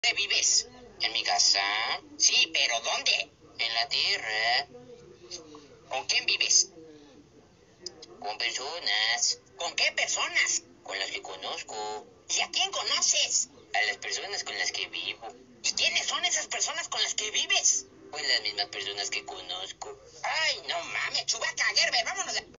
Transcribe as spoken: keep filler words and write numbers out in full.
¿Dónde vives? ¿En mi casa? Sí, pero ¿dónde? En la tierra. ¿Con quién vives? Con personas. ¿Con qué personas? Con las que conozco. ¿Y a quién conoces? A las personas con las que vivo. ¿Y quiénes son esas personas con las que vives? Pues las mismas personas que conozco. Ay, no mames, Chewbacca, Gerber, vámonos de...